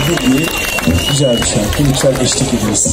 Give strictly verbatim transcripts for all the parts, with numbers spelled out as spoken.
dediği güzel bir şarkı. Lütfen eşlik ediniz.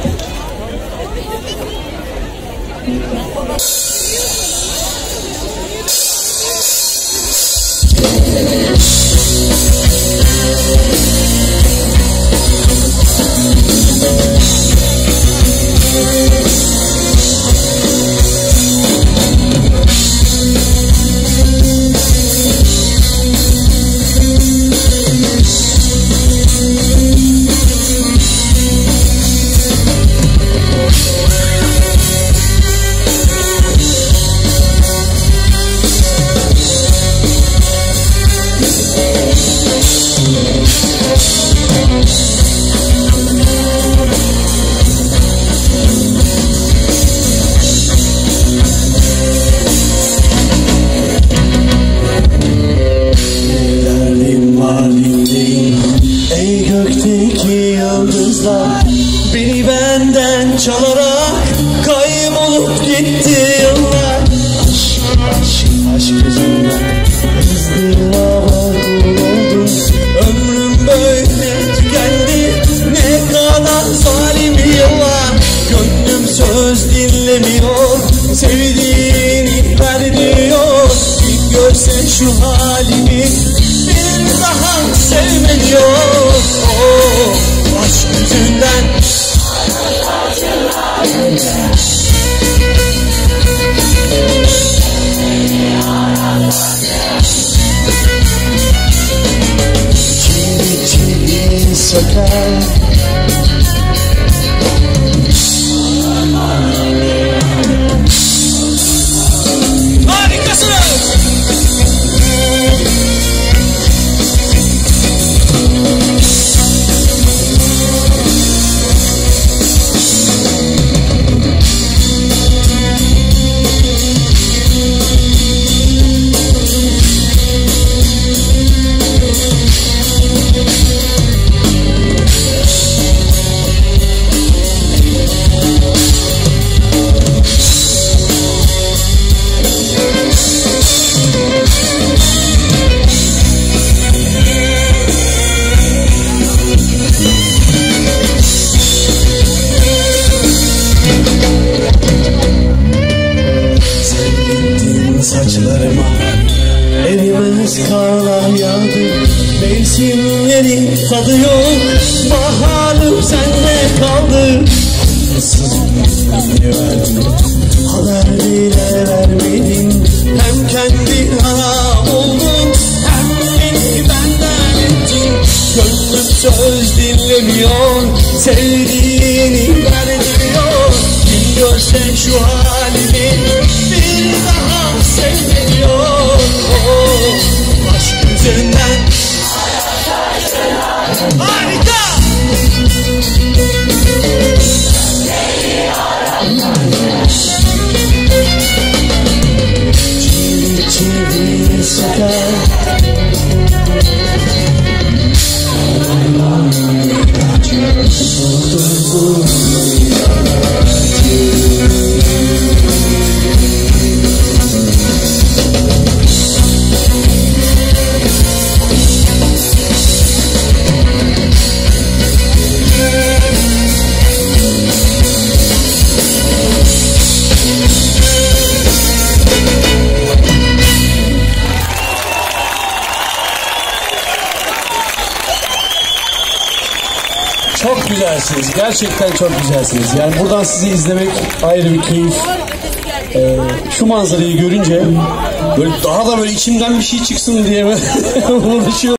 Beni benden çalarak kaybolup gitti yıllar. Aşk, aşk, aşk yüzünden ızdıraba kuruldum. Ömrüm böyle tükendi, ne kadar zalim yıllar. Gönlüm söz dinlemiyor, sevdiğini ver diyor. Bir görse şu halimi, bir daha sevme diyor. Oh, aşk yüzünden çivi çivi söker. Harikasınız. Saçlarıma erimez karlar yağdı. Mevsimlerin tadı yok, baharım sende kaldı. Ne verdin, haber bile vermedin. Hem kendine oldun, hem beni benden ettin. Gönlüm söz dinlemiyor, sevdiğini ver diyor. Kim görse şu halimi, bir daha sevmiyor. Oh, aşk yüzünden. Harika. Çivi çivi söker. Çok güzelsiniz. Gerçekten çok güzelsiniz. Yani buradan sizi izlemek ayrı bir keyif. Ee, şu manzarayı görünce böyle daha da böyle içimden bir şey çıksın diye uğraşıyorum.